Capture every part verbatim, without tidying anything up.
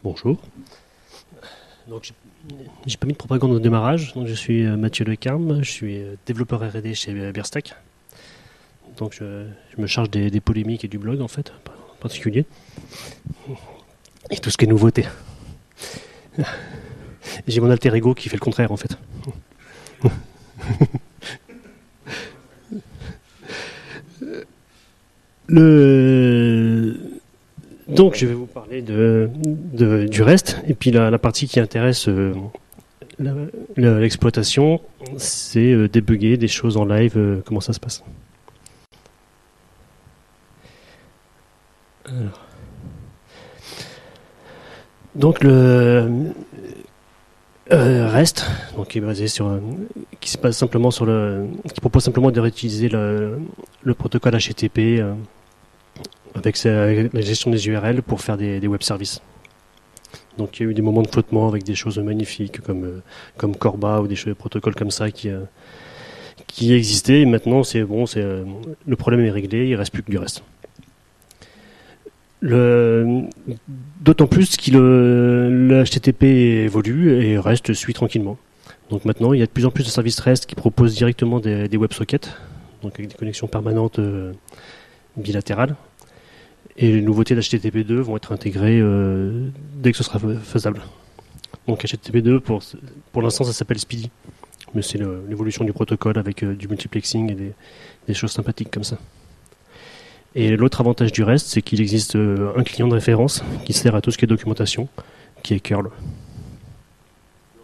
Bonjour. Donc, j'ai pas mis de propagande au démarrage. Donc, je suis Mathieu Lecarme, je suis développeur R et D chez Beerstack. Donc, je, je me charge des, des polémiques et du blog, en fait, en particulier. Et tout ce qui est nouveauté. J'ai mon alter ego qui fait le contraire, en fait. Le... Donc, je vais vous parler de, de, du reste. Et puis, la, la partie qui intéresse euh, la, la, l'exploitation, c'est euh, débugger des choses en live, euh, comment ça se passe. Alors. Donc, le euh, REST, donc, qui est basé sur, euh, qui se base simplement sur le, qui propose simplement de réutiliser le, le protocole H T T P euh, avec, sa, avec la gestion des U R L pour faire des, des web services. Donc il y a eu des moments de flottement avec des choses magnifiques comme, euh, comme Corba ou des, choses, des protocoles comme ça qui, euh, qui existaient. Et maintenant, c'est bon, c'est, euh, le problème est réglé, il ne reste plus que du reste. Le, d'autant plus que le, le H T T P évolue et reste suit tranquillement. Donc maintenant, il y a de plus en plus de services REST qui proposent directement des, des WebSockets, donc avec des connexions permanentes euh, bilatérales. Et les nouveautés d'H T T P deux vont être intégrées euh, dès que ce sera faisable. Donc H T T P deux, pour, pour l'instant, ça s'appelle Speedy. Mais c'est le, l'évolution du protocole avec euh, du multiplexing et des, des choses sympathiques comme ça. Et l'autre avantage du reste, c'est qu'il existe euh, un client de référence qui sert à tout ce qui est documentation, qui est curl. Curl ?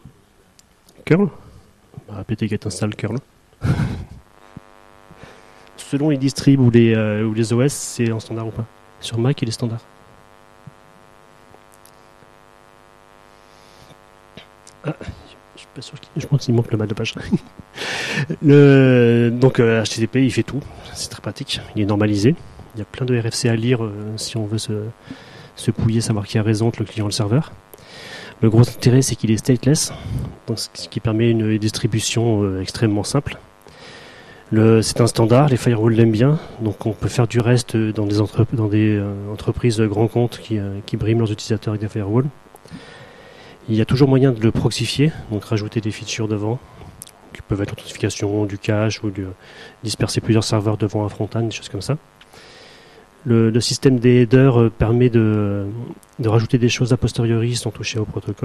Bah, apt-get install curl. Selon les distribs ou les, euh, ou les O S, c'est en standard ou pas ? Sur Mac, il est standard. Ah, je suis pas sûr qu'il... Je pense qu'il manque le bas de page. le... Donc euh, H T T P, il fait tout. C'est très pratique. Il est normalisé. Il y a plein de R F C à lire euh, si on veut se, se pouiller, savoir qui a raison entre le client et le serveur. Le gros intérêt, c'est qu'il est stateless, donc ce qui permet une distribution euh, extrêmement simple. Le, c'est un standard, les firewalls l'aiment bien, donc on peut faire du reste dans des, entre, dans des euh, entreprises de grands comptes qui, euh, qui briment leurs utilisateurs avec des firewalls. Il y a toujours moyen de le proxifier, donc rajouter des features devant, qui peuvent être l'authentification, du cache, ou du, disperser plusieurs serveurs devant un front-end, des choses comme ça. Le, le système des headers euh, permet de, de rajouter des choses a posteriori sans toucher au protocole.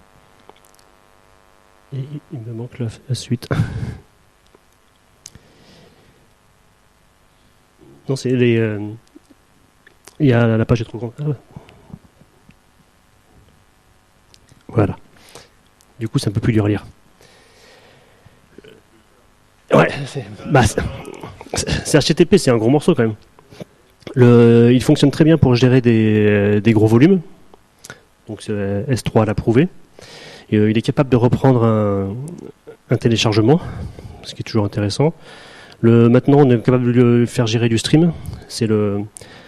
Et il me manque la, la suite. Non, c'est les. Euh, il y a la page est trop grande. Ah ouais. Voilà. Du coup, c'est un peu plus dur à lire. Ouais, c'est, bah, c'est, c'est H T T P, c'est un gros morceau quand même. Le, il fonctionne très bien pour gérer des, des gros volumes. Donc c'est S trois l'a prouvé. Et, euh, il est capable de reprendre un, un téléchargement, ce qui est toujours intéressant. Le, maintenant, on est capable de le faire gérer du stream. C'est le,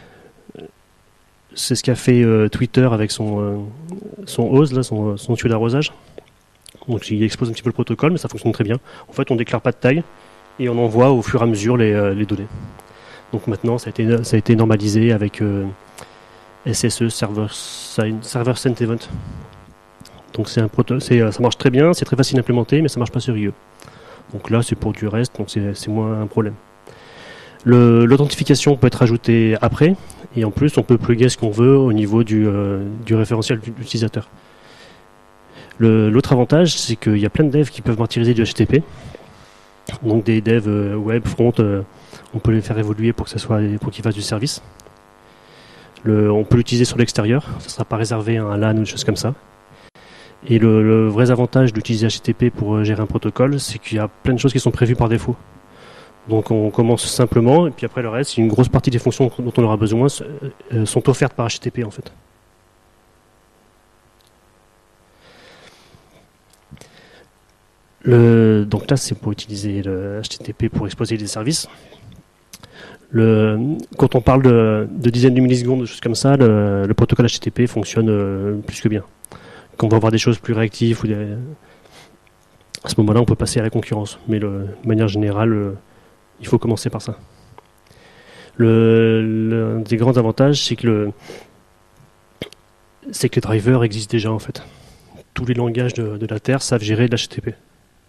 c'est ce qu'a fait euh, Twitter avec son euh, son hose là, son, son tuyau d'arrosage. Donc il expose un petit peu le protocole, mais ça fonctionne très bien. En fait, on déclare pas de taille et on envoie au fur et à mesure les, euh, les données. Donc maintenant, ça a été, ça a été normalisé avec euh, S S E, Server, Server Sent Event. Donc c'est un proto- c'est, ça marche très bien, c'est très facile à implémenter, mais ça marche pas sur I E. Donc là, c'est pour du reste, donc c'est, c'est moins un problème. Le, l'authentification peut être ajoutée après, et en plus, on peut plugger ce qu'on veut au niveau du, euh, du référentiel de l'utilisateur. Le, l'autre avantage, c'est qu'il y a plein de devs qui peuvent martyriser du H T T P. Donc des devs euh, web, front, euh, on peut les faire évoluer pour que ça soit, pour qu'ils fassent du service. Le, on peut l'utiliser sur l'extérieur, ça ne sera pas réservé à un LAN ou des choses comme ça. Et le, le vrai avantage d'utiliser H T T P pour gérer un protocole, c'est qu'il y a plein de choses qui sont prévues par défaut. Donc on commence simplement, et puis après le reste, une grosse partie des fonctions dont on aura besoin sont offertes par H T T P en fait. Le, donc là, c'est pour utiliser le H T T P pour exposer des services. Le, quand on parle de, de dizaines de millisecondes, de choses comme ça, le, le protocole H T T P fonctionne euh, plus que bien. Quand on va avoir des choses plus réactives, ou des, à ce moment-là, on peut passer à la concurrence. Mais le, de manière générale, le, il faut commencer par ça. Le, le, un des grands avantages, c'est que le, c'est que les drivers existent déjà en fait. Tous les langages de, de la Terre savent gérer de l'H T T P.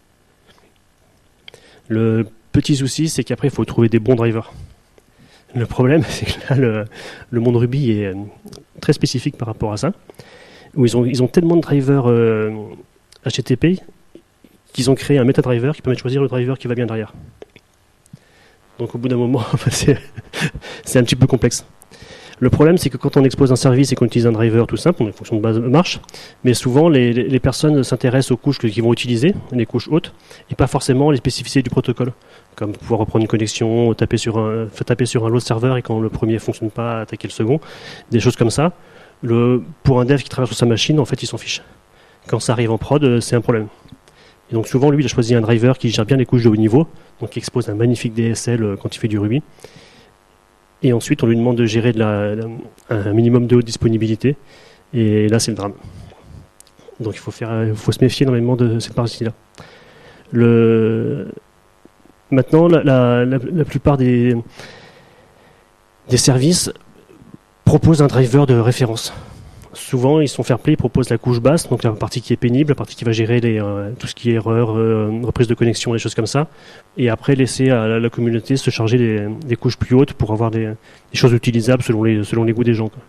Le petit souci, c'est qu'après, il faut trouver des bons drivers. Le problème, c'est que là, le, le monde Ruby est très spécifique par rapport à ça, où ils ont, ils ont tellement de drivers euh, H T T P qu'ils ont créé un meta-driver qui permet de choisir le driver qui va bien derrière. Donc au bout d'un moment, c'est, c'est un petit peu complexe. Le problème, c'est que quand on expose un service et qu'on utilise un driver tout simple, une fonction de base marche, mais souvent les, les personnes s'intéressent aux couches qu'ils vont utiliser, les couches hautes, et pas forcément les spécificités du protocole, comme pouvoir reprendre une connexion, taper sur un, taper sur un load serveur et quand le premier ne fonctionne pas, attaquer le second, des choses comme ça. Le, pour un dev qui travaille sur sa machine, en fait, il s'en fiche. Quand ça arrive en prod, c'est un problème. Et donc souvent, lui, il a choisi un driver qui gère bien les couches de haut niveau, donc qui expose un magnifique D S L quand il fait du Ruby. Et ensuite, on lui demande de gérer de la, la, un minimum de haute disponibilité. Et là, c'est le drame. Donc, il faut, faire, il faut se méfier énormément de cette partie-là. Le... Maintenant, la, la, la, la plupart des, des services proposent un driver de référence. Souvent, ils sont fair-play, ils proposent la couche basse, donc la partie qui est pénible, la partie qui va gérer les, euh, tout ce qui est erreur, euh, reprise de connexion, des choses comme ça. Et après, laisser à la, la communauté se charger des, des couches plus hautes pour avoir des, des choses utilisables selon les, selon les goûts des gens, quoi.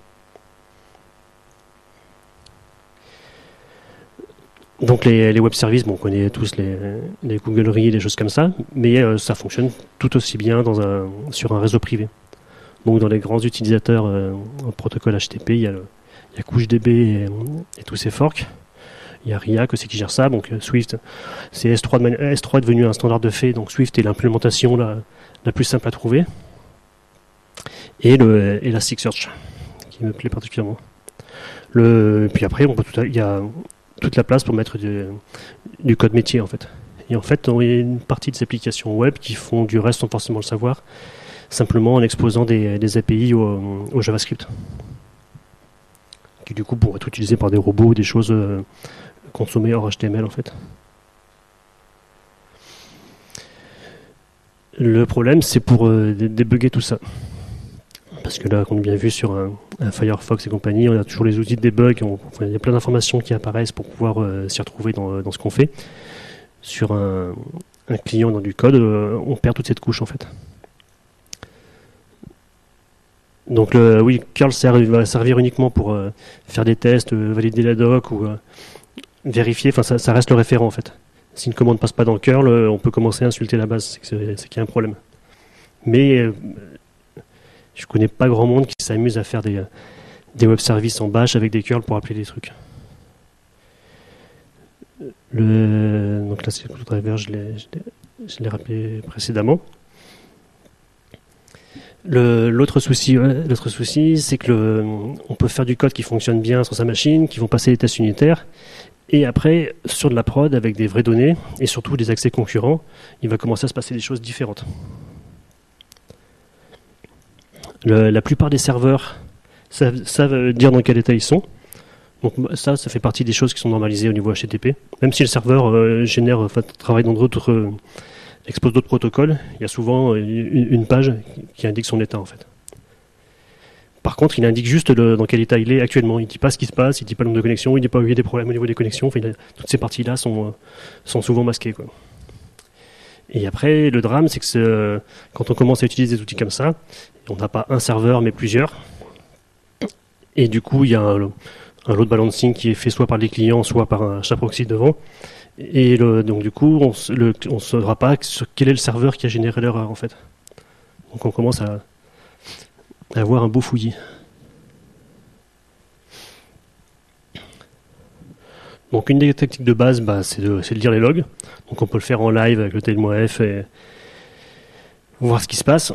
Donc les, les web services, bon, on connaît tous les, les Googleries, des choses comme ça, mais euh, ça fonctionne tout aussi bien dans un, sur un réseau privé. Donc dans les grands utilisateurs euh, en protocole H T T P, il y a le Il y a CouchDB et, et tous ces forks. Il y a Riak aussi qui gère ça. Donc Swift, c'est S trois, de mani- S trois est devenu un standard de fait. Donc Swift est l'implémentation la, la plus simple à trouver. Et le Elasticsearch, qui me plaît particulièrement. Le, puis après, on peut tout à, il y a toute la place pour mettre du, du code métier en fait. Et en fait, on a une partie des applications web qui font du reste sans forcément le savoir, simplement en exposant des, des A P I au, au JavaScript. Qui du coup pourraient être utilisés par des robots ou des choses euh, consommées hors H T M L en fait. Le problème c'est pour euh, débugger tout ça. Parce que là, comme on a bien vu sur un, un Firefox et compagnie, on a toujours les outils de debug, on, enfin, il y a plein d'informations qui apparaissent pour pouvoir euh, s'y retrouver dans, dans ce qu'on fait. Sur un, un client dans du code, euh, on perd toute cette couche en fait. Donc le, oui, curl sert, va servir uniquement pour euh, faire des tests, euh, valider la doc ou euh, vérifier, enfin ça, ça reste le référent en fait. Si une commande passe pas dans le curl, euh, on peut commencer à insulter la base, c'est, que c'est, c'est qu'il y a un problème. Mais euh, je connais pas grand monde qui s'amuse à faire des, des web services en bash avec des curls pour appeler des trucs. Le, donc là c'est le driver, je l'ai, je l'ai, je l'ai rappelé précédemment. Le, l'autre souci, ouais, l'autre souci, c'est que le, on peut faire du code qui fonctionne bien sur sa machine, qui vont passer les tests unitaires, et après sur de la prod avec des vraies données et surtout des accès concurrents, il va commencer à se passer des choses différentes. Le, la plupart des serveurs savent, savent dire dans quel état ils sont. Donc ça, ça fait partie des choses qui sont normalisées au niveau H T T P. Même si le serveur euh, génère, enfin, travaille dans d'autres euh, expose d'autres protocoles, il y a souvent une, une page qui indique son état en fait. Par contre, il indique juste le, dans quel état il est actuellement. Il ne dit pas ce qui se passe, il ne dit pas le nombre de connexions, il ne dit pas où il y a des problèmes au niveau des connexions. Enfin, a, toutes ces parties-là sont, sont souvent masquées, quoi. Et après, le drame, c'est que c'est, quand on commence à utiliser des outils comme ça, on n'a pas un serveur, mais plusieurs. Et du coup, il y a un, un load balancing qui est fait soit par les clients, soit par un chat proxy devant. Et le, donc du coup, on ne saura pas sur quel est le serveur qui a généré l'erreur en fait. Donc on commence à, à avoir un beau fouillis. Donc une des tactiques de base, bah, c'est, de, c'est de lire les logs. Donc on peut le faire en live avec le tail-f et voir ce qui se passe.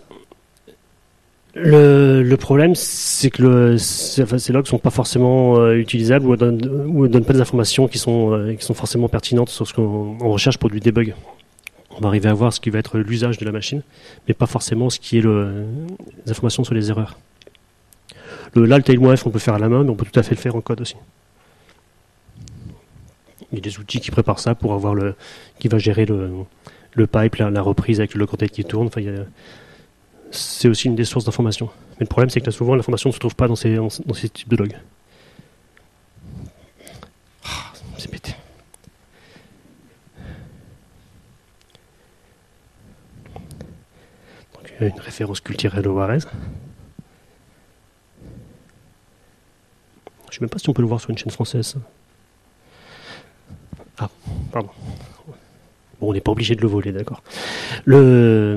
Le, le problème, c'est que le, c'est, enfin, ces logs sont pas forcément euh, utilisables ou ne donnent, ou donnent pas des informations qui sont, euh, qui sont forcément pertinentes sur ce qu'on on recherche pour du debug. On va arriver à voir ce qui va être l'usage de la machine, mais pas forcément ce qui est le, les informations sur les erreurs. Le, là, le tail-f, on peut faire à la main, mais on peut tout à fait le faire en code aussi. Il y a des outils qui préparent ça pour avoir le, qui va gérer le, le pipe, la, la reprise avec le log content qui tourne. Enfin, il y a, c'est aussi une des sources d'information. Mais le problème, c'est que là, souvent, l'information ne se trouve pas dans ces, dans ces types de logs. une référence culturelle au Juarez. Je ne sais même pas si on peut le voir sur une chaîne française. Ah, pardon. Bon, on n'est pas obligé de le voler, d'accord. Le...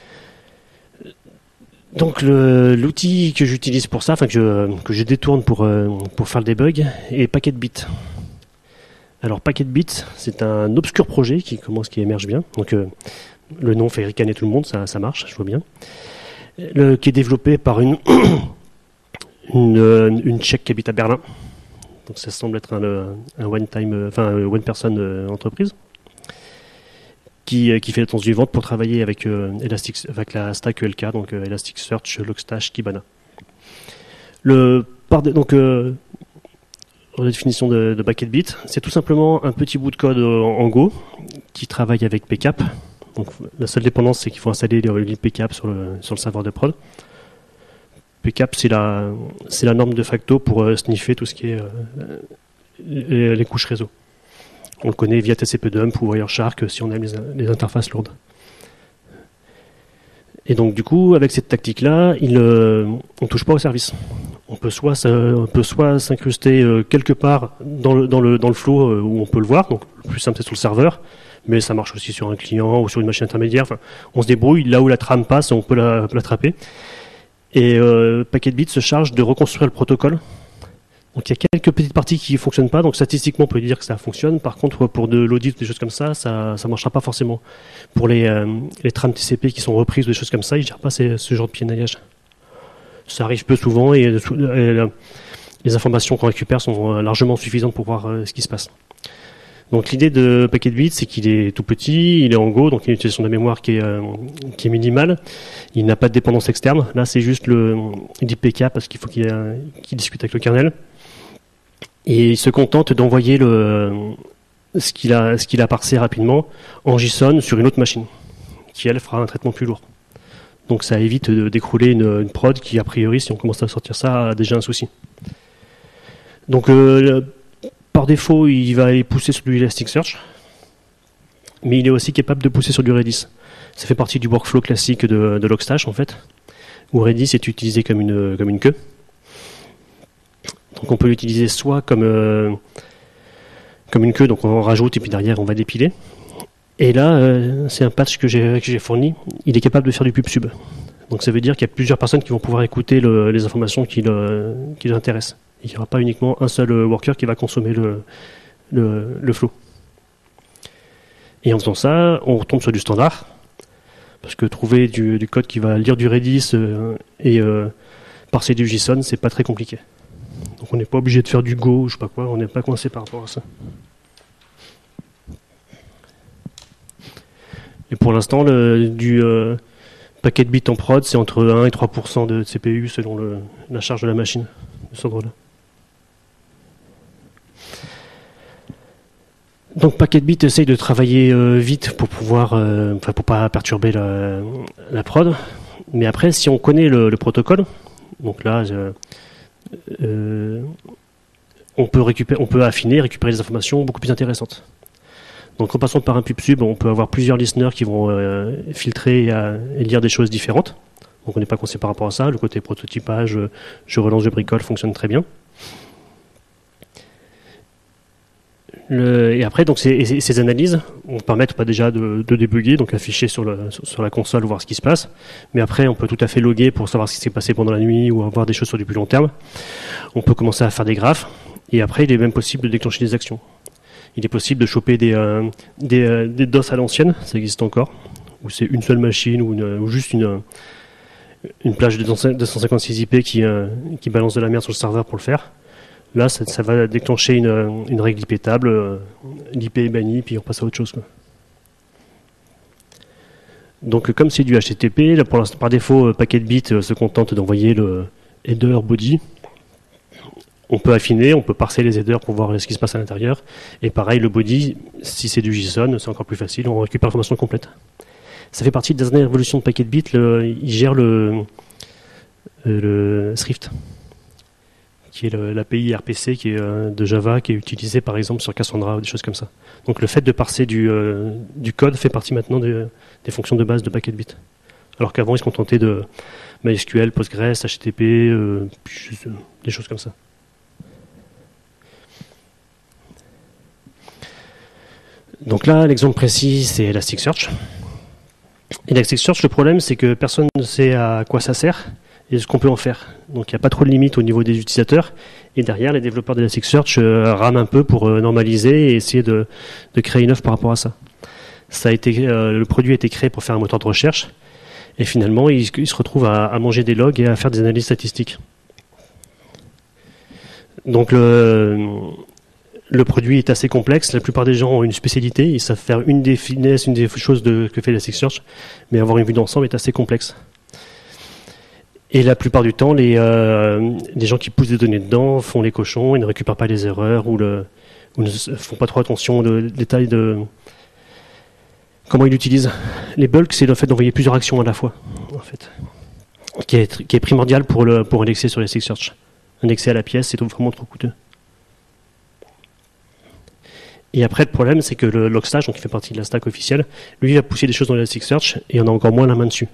Donc le, l'outil que j'utilise pour ça, enfin que je, que je détourne pour, euh, pour faire le debug, est Packetbit. Alors Packetbit, c'est un obscur projet qui commence, qui émerge bien. Donc euh, le nom fait ricaner tout le monde, ça, ça marche, je vois bien. Le, qui est développé par une, une, une Tchèque qui habite à Berlin. Donc ça semble être un, un one-time, enfin un one-person entreprise. Qui, qui fait la tendance suivante pour travailler avec, euh, Elastic, avec la stack E L K, donc euh, Elasticsearch, Logstash, Kibana. Le, par de, donc, euh, la définition de, de Packetbit, c'est tout simplement un petit bout de code en, en Go qui travaille avec P K A P. Donc, la seule dépendance, c'est qu'il faut installer l'I P K A P sur le, sur le serveur de prod. P K A P, c'est la, c'est la norme de facto pour euh, sniffer tout ce qui est euh, les, les couches réseau. On le connaît via T C P dump ou Wireshark si on aime les, les interfaces lourdes. Et donc du coup, avec cette tactique-là, il, euh, on ne touche pas au service. On peut soit, on peut soit s'incruster euh, quelque part dans le, dans le, dans le flow euh, où on peut le voir. Donc le plus simple c'est sur le serveur, mais ça marche aussi sur un client ou sur une machine intermédiaire. Enfin, on se débrouille, là où la trame passe, on peut la, l'attraper. Et euh, Packetbit se charge de reconstruire le protocole. Donc il y a quelques petites parties qui ne fonctionnent pas, donc statistiquement on peut dire que ça fonctionne. Par contre, pour de l'audit ou des choses comme ça, ça ne marchera pas forcément. Pour les, euh, les trames T C P qui sont reprises ou des choses comme ça, ils ne gèrent pas ces, ce genre de piénaillage. Ça arrive peu souvent et, et, et les informations qu'on récupère sont largement suffisantes pour voir euh, ce qui se passe. Donc l'idée de Packetbit, c'est qu'il est tout petit, il est en Go, donc il y a une utilisation de la mémoire qui est, euh, qui est minimale. Il n'a pas de dépendance externe. Là, c'est juste le l'I P K parce qu'il faut qu'il, euh, qu'il discute avec le kernel. Et il se contente d'envoyer le, ce qu'il a, ce qu'il a parsé rapidement en JSON sur une autre machine, qui elle fera un traitement plus lourd. Donc ça évite de d'écrouler une, une prod qui, a priori, si on commence à sortir ça, a déjà un souci. Donc euh, par défaut, il va aller pousser sur du Elasticsearch, mais il est aussi capable de pousser sur du Redis. Ça fait partie du workflow classique de, de Logstash, en fait, où Redis est utilisé comme une, comme une queue. Donc on peut l'utiliser soit comme, euh, comme une queue, donc on en rajoute et puis derrière on va dépiler. Et là, euh, c'est un patch que j'ai, que j'ai fourni, il est capable de faire du pub-sub. Donc ça veut dire qu'il y a plusieurs personnes qui vont pouvoir écouter le, les informations qui, le, qui les intéressent. Il n'y aura pas uniquement un seul worker qui va consommer le, le, le flow. Et en faisant ça, on retombe sur du standard, parce que trouver du, du code qui va lire du Redis euh, et euh, parser du JSON, c'est pas très compliqué. Donc on n'est pas obligé de faire du Go, je sais pas quoi, on n'est pas coincé par rapport à ça. Et pour l'instant, le, du euh, Packetbit en prod, c'est entre un et trois pour cent de C P U selon le, la charge de la machine, de ce ordre-là. Donc Packetbit essaye de travailler euh, vite pour pouvoir, euh, enfin pour pas perturber la, la prod. Mais après, si on connaît le, le protocole, donc là, euh, euh, on peut récupérer, on peut affiner, récupérer des informations beaucoup plus intéressantes. Donc en passant par un pub-sub, on peut avoir plusieurs listeners qui vont euh, filtrer et, euh, et lire des choses différentes. Donc on n'est pas coincé par rapport à ça. Le côté prototypage, euh, je relance, je bricole, fonctionne très bien. Le, et après, donc ces, ces analyses vont permettre pas déjà de, de débugger, donc afficher sur, le, sur, sur la console, voir ce qui se passe. Mais après, on peut tout à fait loguer pour savoir ce qui s'est passé pendant la nuit ou avoir des choses sur du plus long terme. On peut commencer à faire des graphes. Et après, il est même possible de déclencher des actions. Il est possible de choper des, euh, des, euh, des DOS à l'ancienne, ça existe encore, où c'est une seule machine ou, une, ou juste une, une plage de deux cent cinquante-six I P qui, euh, qui balance de la merde sur le serveur pour le faire. Là, ça, ça va déclencher une, une règle I P table, euh, l'I P est banni, puis on passe à autre chose, quoi. Donc, comme c'est du H T T P, là, pour l'instant, par défaut, Packetbit euh, se contente d'envoyer le header body. On peut affiner, on peut parser les headers pour voir ce qui se passe à l'intérieur. Et pareil, le body, si c'est du JSON, c'est encore plus facile, on récupère l'information complète. Ça fait partie de la dernière évolution de Packetbit, le, il gère le, le Thrift, qui est l'A P I R P C qui est, euh, de Java, qui est utilisé par exemple sur Cassandra ou des choses comme ça. Donc le fait de parser du, euh, du code fait partie maintenant de, des fonctions de base de Packetbit. Alors qu'avant, ils se contentaient de MySQL, Postgres, H T T P, euh, des choses comme ça. Donc là, l'exemple précis, c'est Elasticsearch. Elasticsearch, le problème, c'est que personne ne sait à quoi ça sert et ce qu'on peut en faire. Donc il n'y a pas trop de limites au niveau des utilisateurs. Et derrière, les développeurs d'Elasticsearch euh, rament un peu pour euh, normaliser et essayer de, de créer une offre par rapport à ça. Ça a été, euh, le produit a été créé pour faire un moteur de recherche. Et finalement, il, il se retrouve à, à manger des logs et à faire des analyses statistiques. Donc le, le produit est assez complexe. La plupart des gens ont une spécialité. Ils savent faire une des finesses, une des choses de, que fait Elasticsearch. Mais avoir une vue d'ensemble est assez complexe. Et la plupart du temps, les, euh, les gens qui poussent des données dedans font les cochons, ils ne récupèrent pas les erreurs ou, le, ou ne font pas trop attention aux détails de comment ils l'utilisent. Les bulks, c'est le fait d'envoyer plusieurs actions à la fois, en fait, qui est, qui est primordial pour, le, pour indexer sur Elasticsearch. Indexer à la pièce, c'est vraiment trop coûteux. Et après, le problème, c'est que le Logstash, donc qui fait partie de la stack officielle, lui va pousser des choses dans Elasticsearch et on a encore moins la main dessus.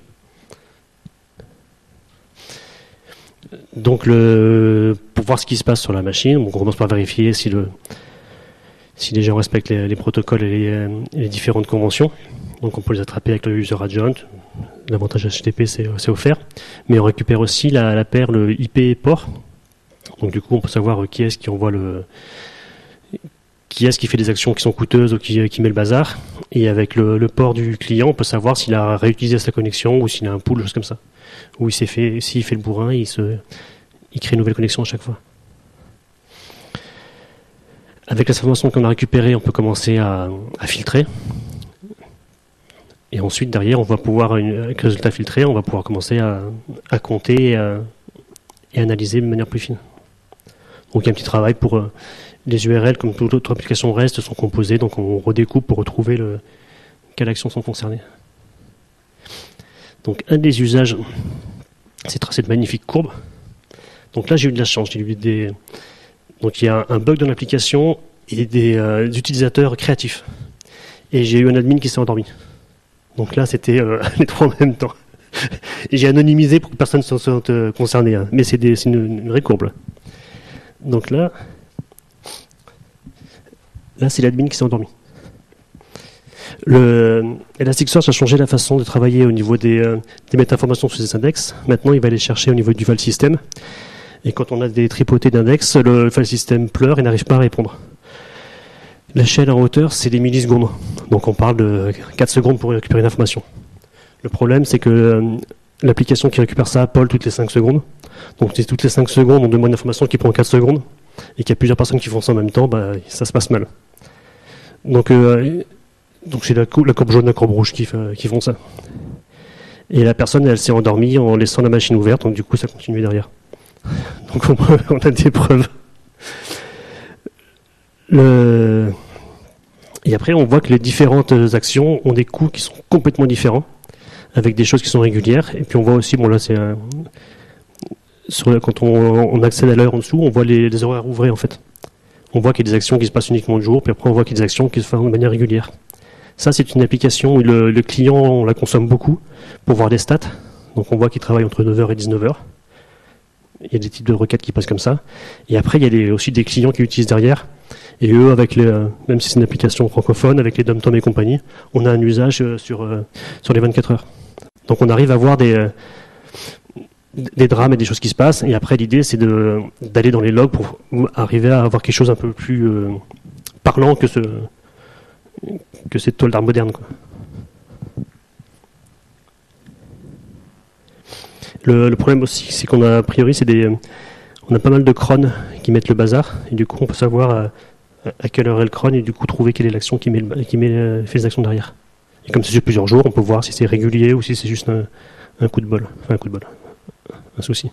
Donc, le, pour voir ce qui se passe sur la machine, on commence par vérifier si, le, si les gens respectent les, les protocoles et les, et les différentes conventions. Donc, on peut les attraper avec le user agent. L'avantage H T T P, c'est, c'est offert. Mais on récupère aussi la, la paire, le I P port. Donc, du coup, on peut savoir qui est-ce qui envoie le, qui est-ce qui fait des actions qui sont coûteuses ou qui, qui met le bazar. Et avec le, le port du client, on peut savoir s'il a réutilisé sa connexion ou s'il a un pool, chose comme ça. Ou il s'est fait, s'il fait le bourrin, il, se, il crée une nouvelle connexion à chaque fois. Avec les informations qu'on a récupérées, on peut commencer à, à filtrer. Et ensuite, derrière, on va pouvoir, avec le résultat filtré, on va pouvoir commencer à, à compter et, à, et analyser de manière plus fine. Donc il y a un petit travail pour euh, les U R L, comme toute autre application REST, sont composées, donc on redécoupe pour retrouver le, quelles actions sont concernées. Donc un des usages, c'est tracer de magnifiques courbes. Donc là j'ai eu de la chance, j'ai eu des... Donc il y a un bug dans l'application et des, euh, des utilisateurs créatifs. Et j'ai eu un admin qui s'est endormi. Donc là c'était euh, les trois en même temps. Et j'ai anonymisé pour que personne ne se sente euh, concerné. Hein. Mais c'est, des, c'est une, une vraie courbe. Là. Donc là, là c'est l'admin qui s'est endormi. Le Elasticsearch a changé la façon de travailler au niveau des, euh, des méta-informations sous ces index. Maintenant, il va les chercher au niveau du file system. Et quand on a des tripotés d'index, le file system pleure et n'arrive pas à répondre. L'échelle en hauteur, c'est des millisecondes. Donc on parle de quatre secondes pour récupérer une information. Le problème, c'est que euh, l'application qui récupère ça poll toutes les cinq secondes. Donc si toutes les cinq secondes, on demande une information qui prend quatre secondes, et qu'il y a plusieurs personnes qui font ça en même temps, bah, ça se passe mal. Donc... Euh, Donc c'est la, cou- la courbe jaune et la courbe rouge qui, f- qui font ça. Et la personne, elle s'est endormie en laissant la machine ouverte, donc du coup ça continuait derrière. Donc on, on a des preuves. Le... Et après on voit que les différentes actions ont des coûts qui sont complètement différents, avec des choses qui sont régulières. Et puis on voit aussi, bon là c'est un... Sur, quand on, on accède à l'heure en dessous, on voit les, les horaires ouvrés en fait. On voit qu'il y a des actions qui se passent uniquement le jour, puis après on voit qu'il y a des actions qui se font de manière régulière. Ça, c'est une application où le, le client, on la consomme beaucoup pour voir les stats. Donc, on voit qu'il travaille entre neuf heures et dix-neuf heures. Il y a des types de requêtes qui passent comme ça. Et après, il y a des, aussi des clients qui utilisent derrière. Et eux, avec les, même si c'est une application francophone, avec les DomTom et compagnie, on a un usage sur, sur les vingt-quatre heures. Donc, on arrive à voir des, des drames et des choses qui se passent. Et après, l'idée, c'est de, d'aller dans les logs pour arriver à avoir quelque chose un peu plus euh, parlant que ce... que cette toile d'art moderne, quoi. Le, le problème aussi, c'est qu'on a, a priori, c'est des, on a pas mal de crons qui mettent le bazar, et du coup, on peut savoir à, à quelle heure est le cron, et du coup, trouver quelle est l'action qui, met le, qui met, fait les actions derrière. Et comme c'est sur plusieurs jours, on peut voir si c'est régulier ou si c'est juste un, un coup de bol, enfin un coup de bol, un souci.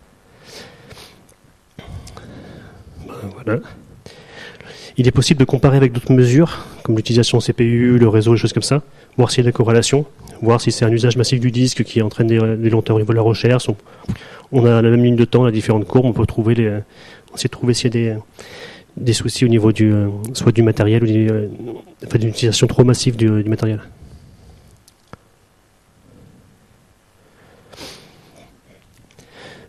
Ben, voilà. Il est possible de comparer avec d'autres mesures, comme l'utilisation C P U, le réseau, des choses comme ça, voir s'il y a des corrélations, voir si c'est un usage massif du disque qui entraîne des, des lenteurs au niveau de la recherche. On, on a la même ligne de temps, la différentes courbes, on peut trouver les, on essaie de trouver s'il y a des, des soucis au niveau du, soit du matériel ou du, enfin, d'une utilisation trop massive du, du matériel.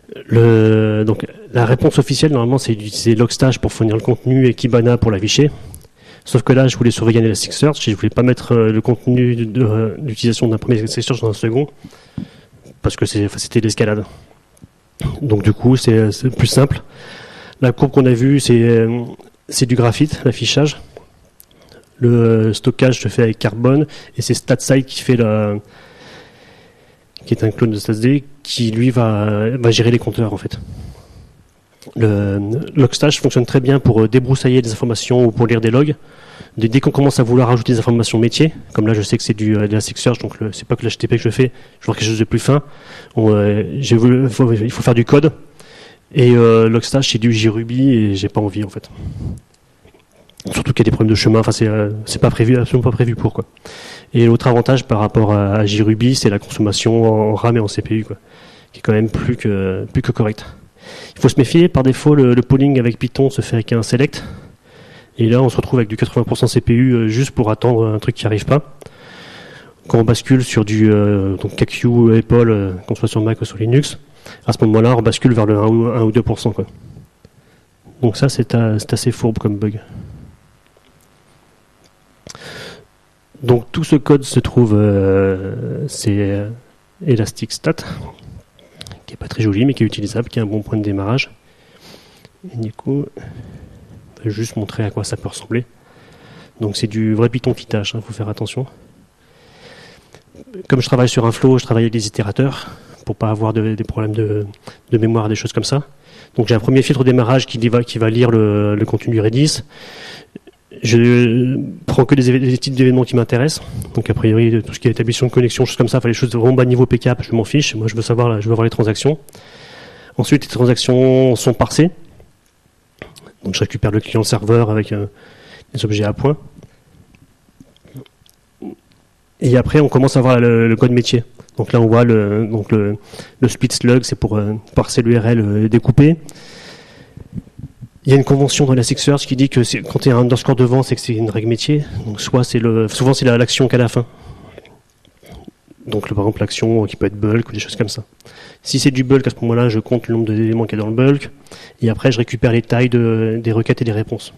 Le, donc, la réponse officielle, normalement, c'est d'utiliser Logstash pour fournir le contenu et Kibana pour l'afficher. Sauf que là, je voulais surveiller un Elasticsearch, je ne voulais pas mettre euh, le contenu de, de, d'utilisation d'un premier Elasticsearch dans un second, parce que c'est, enfin, c'était l'escalade. Donc du coup, c'est, c'est plus simple. La courbe qu'on a vue, c'est, c'est du graphite, l'affichage. Le stockage se fait avec Carbone, et c'est StatSide qui fait la, qui est un clone de StatsD, qui lui va, va gérer les compteurs en fait. Le Logstash fonctionne très bien pour débroussailler des informations ou pour lire des logs. Dès, dès qu'on commence à vouloir ajouter des informations métiers, comme là je sais que c'est du euh, de l'Elasticsearch, donc le, c'est pas que l'H T T P que je fais, je vois quelque chose de plus fin. On, euh, j'ai voulu, faut, il faut faire du code. Et euh, Logstash c'est du JRuby et j'ai pas envie en fait. Surtout qu'il y a des problèmes de chemin, enfin c'est, euh, c'est pas prévu, absolument pas prévu pour quoi. Et l'autre avantage par rapport à, à JRuby, c'est la consommation en RAM et en C P U quoi, qui est quand même plus que plus que correcte. Il faut se méfier, par défaut le, le polling avec Python se fait avec un select. Et là on se retrouve avec du quatre-vingts pour cent C P U euh, juste pour attendre un truc qui n'arrive pas. Quand on bascule sur du euh, donc K Q, Apple, euh, qu'on soit sur Mac ou sur Linux, à ce moment-là on bascule vers le un ou deux pour cent quoi. Donc ça c'est, à, c'est assez fourbe comme bug. Donc tout ce code se trouve, euh, c'est euh, Elastic-Stat, qui est pas très joli mais qui est utilisable, qui est un bon point de démarrage. Et du coup, je vais juste montrer à quoi ça peut ressembler. Donc c'est du vrai Python qui tâche, il hein, faut faire attention. Comme je travaille sur un flow, je travaille avec des itérateurs pour pas avoir de, des problèmes de, de mémoire, des choses comme ça. Donc j'ai un premier filtre au démarrage qui va, qui va lire le, le contenu du Redis. Je prends que des, éve- des types d'événements qui m'intéressent. Donc a priori tout ce qui est établissement de connexion, choses comme ça, enfin les choses de vraiment bas niveau P K, je m'en fiche. Moi je veux savoir, là, je veux voir les transactions. Ensuite les transactions sont parsées. Donc je récupère le client serveur avec euh, des objets à point. Et après on commence à voir le, le code métier. Donc là on voit le, donc le, le split slug, c'est pour euh, parser l'U R L euh, découpé. Il y a une convention dans Elasticsearch qui dit que c'est, quand il y a un underscore devant, c'est que c'est une règle métier. Donc soit c'est le, souvent c'est la, l'action qu'à la fin. Donc le, par exemple l'action qui peut être bulk ou des choses comme ça. Si c'est du bulk, à ce moment-là, je compte le nombre d'éléments qu'il y a dans le bulk. Et après, je récupère les tailles de, des requêtes et des réponses.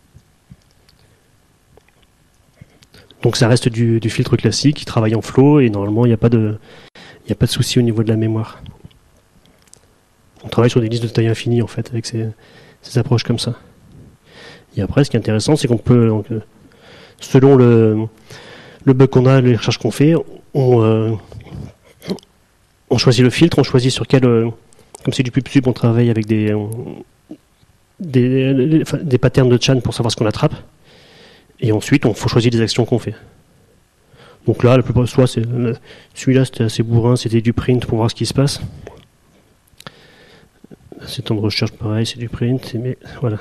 Donc ça reste du, du filtre classique qui travaille en flow et normalement, il n'y a pas de, il n'y a pas de souci au niveau de la mémoire. On travaille sur des listes de taille infinie en fait avec ces, ces approches comme ça. Et après, ce qui est intéressant, c'est qu'on peut, donc, selon le, le bug qu'on a, les recherches qu'on fait, on, euh, on choisit le filtre, on choisit sur quel, euh, comme c'est du PubSub, on travaille avec des, euh, des, des, des patterns de Chan pour savoir ce qu'on attrape. Et ensuite, on faut choisir les actions qu'on fait. Donc là, la plupart, soit c'est, celui-là c'était assez bourrin, c'était du print pour voir ce qui se passe. C'est temps de recherche pareil, c'est du print, mais voilà.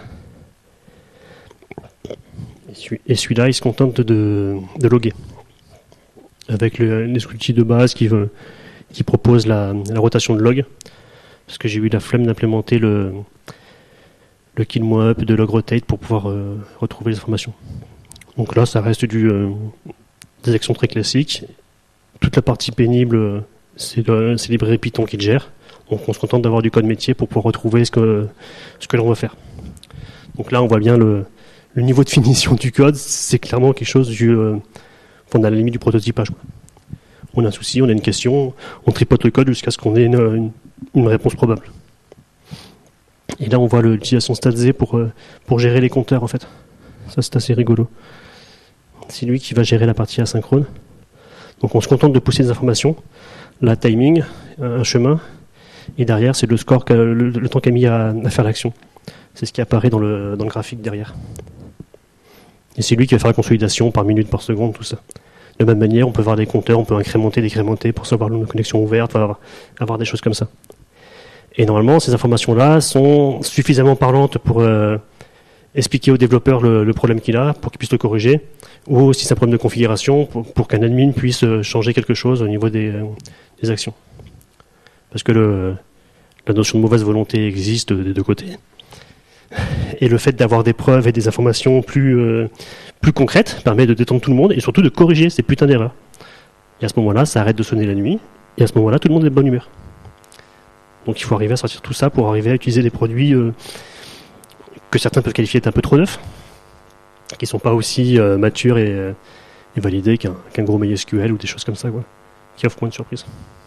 Et celui-là, il se contente de, de loguer. Avec le, les outils de base qui, veut, qui proposent la, la rotation de log. Parce que j'ai eu la flemme d'implémenter le, le kill moi up de log rotate pour pouvoir euh, retrouver les informations. Donc là, ça reste du, euh, des actions très classiques. Toute la partie pénible, c'est, le, c'est librairie Python qui le gère. Donc on se contente d'avoir du code métier pour pouvoir retrouver ce que, ce que l'on veut faire. Donc là, on voit bien le, le niveau de finition du code. C'est clairement quelque chose du... Euh, on a la limite du prototypage. Quoi. On a un souci, on a une question, on tripote le code jusqu'à ce qu'on ait une, une, une réponse probable. Et là, on voit l'utilisation StatZ pour, euh, pour gérer les compteurs, en fait. Ça, c'est assez rigolo. C'est lui qui va gérer la partie asynchrone. Donc, on se contente de pousser des informations. La timing, un chemin. Et derrière, c'est le score, le, le temps qu'a mis à, à faire l'action. C'est ce qui apparaît dans le, dans le graphique derrière. Et c'est lui qui va faire la consolidation par minute, par seconde, tout ça. De la même manière, on peut voir des compteurs, on peut incrémenter, décrémenter pour savoir une connexion ouverte, avoir, avoir des choses comme ça. Et normalement, ces informations-là sont suffisamment parlantes pour euh, expliquer au développeur le, le problème qu'il a, pour qu'il puisse le corriger, ou si c'est un problème de configuration, pour, pour qu'un admin puisse changer quelque chose au niveau des, euh, des actions. Parce que le, la notion de mauvaise volonté existe des deux côtés. Et le fait d'avoir des preuves et des informations plus, euh, plus concrètes permet de détendre tout le monde et surtout de corriger ces putains d'erreurs. Et à ce moment-là, ça arrête de sonner la nuit, et à ce moment-là, tout le monde est de bonne humeur. Donc il faut arriver à sortir tout ça pour arriver à utiliser des produits euh, que certains peuvent qualifier d'être un peu trop neufs, qui sont pas aussi euh, matures et, euh, et validés qu'un qu'un gros MySQL ou des choses comme ça, quoi, qui offrent moins de surprises.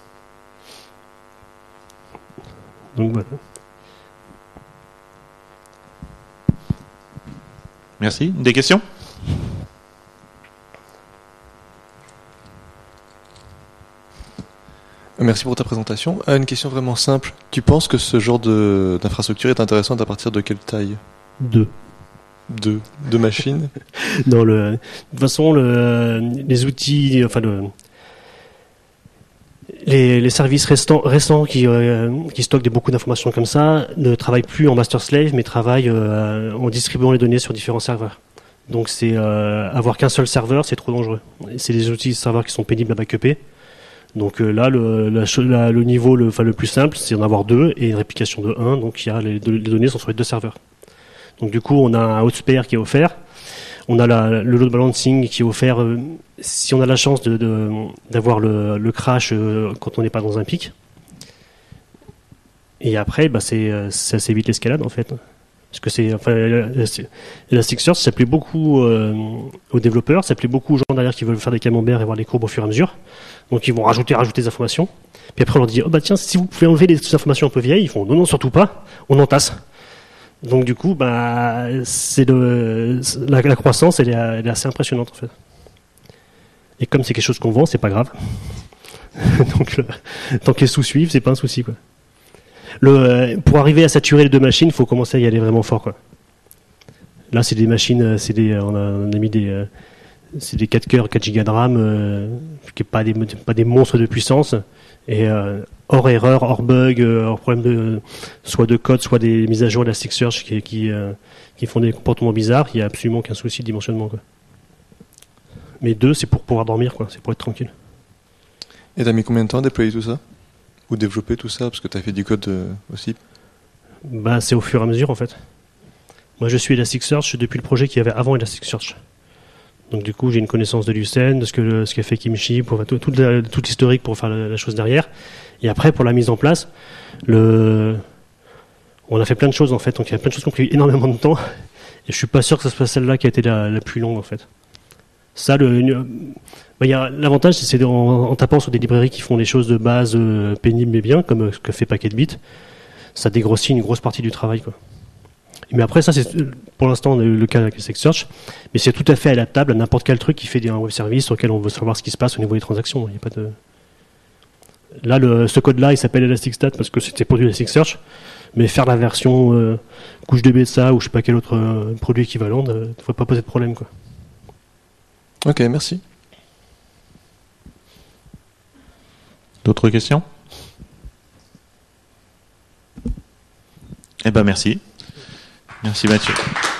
Donc voilà. Merci. Des questions ? Merci pour ta présentation. Ah, une question vraiment simple. Tu penses que ce genre de, d'infrastructure est intéressante à partir de quelle taille ? Deux. De, de machines ? Non, le, de toute façon, le, les outils, enfin le, les, les services restants, récents qui, euh, qui stockent des, beaucoup d'informations comme ça ne travaillent plus en master slave, mais travaillent euh, en distribuant les données sur différents serveurs. Donc c'est euh, avoir qu'un seul serveur, c'est trop dangereux. Et c'est des outils de serveurs qui sont pénibles à backuper. Donc euh, là, le, la, la, le niveau le, enfin, le plus simple, c'est d'en avoir deux et une réplication de un. Donc il y a les, les données sont sur les deux serveurs. Donc du coup, on a un hotspare qui est offert. On a la, le load balancing qui est offert euh, si on a la chance de, de, d'avoir le, le crash euh, quand on n'est pas dans un pic. Et après, bah, c'est, ça s'évite l'escalade en fait. Parce que c'est, enfin, Elasticsearch, ça plaît beaucoup euh, aux développeurs, ça plaît beaucoup aux gens derrière qui veulent faire des camemberts et voir les courbes au fur et à mesure. Donc ils vont rajouter, rajouter des informations. Puis après on leur dit, oh bah tiens, si vous pouvez enlever les informations un peu vieilles, ils font, non non surtout pas, on entasse. Donc du coup, bah, c'est le, la, la croissance, elle est, elle est assez impressionnante en fait. Et comme c'est quelque chose qu'on vend, c'est pas grave. Donc le, tant que les sous suivent, c'est pas un souci quoi. Le, pour arriver à saturer les deux machines, il faut commencer à y aller vraiment fort, quoi. Là, c'est des machines, c'est des, on a, on a mis des, c'est des quatre cœurs, quatre gigas de RAM, euh, qui est pas des, pas des monstres de puissance, et euh, hors erreur, hors bug, hors problème de, soit de code, soit des mises à jour d'Elasticsearch qui, qui, euh, qui font des comportements bizarres. Il y a absolument aucun souci de dimensionnement, quoi. Mais deux, c'est pour pouvoir dormir, quoi. C'est pour être tranquille. Et t'as mis combien de temps à déployer tout ça ? Ou développer tout ça, parce que tu as fait du code euh, aussi. Bah, c'est au fur et à mesure en fait. Moi je suis Elasticsearch depuis le projet qu'il y avait avant Elasticsearch. Donc du coup j'ai une connaissance de Lucene, de ce que ce qu'a fait Kimchi, pour tout, tout, tout l'historique pour faire la, la chose derrière. Et après pour la mise en place, le... on a fait plein de choses en fait, donc il y a plein de choses qui ont pris énormément de temps. Et je suis pas sûr que ce soit celle-là qui a été la, la plus longue en fait. Ça, le, une, bah, y a, l'avantage, c'est en, en tapant sur des librairies qui font des choses de base euh, pénibles mais bien, comme ce que fait Packetbit, ça dégrossit une grosse partie du travail, quoi. Mais après, ça, c'est pour l'instant le, le cas avec Elasticsearch, mais c'est tout à fait adaptable à n'importe quel truc qui fait un web service sur lequel on veut savoir ce qui se passe au niveau des transactions. Il y a pas de... Là, le, ce code-là, il s'appelle Elasticstat parce que c'était pour du Elasticsearch, mais faire la version euh, couche D B de ça ou je sais pas quel autre euh, produit équivalent, ne devrait pas poser de problème, quoi. Ok, merci. D'autres questions ? Eh ben merci. Merci Mathieu.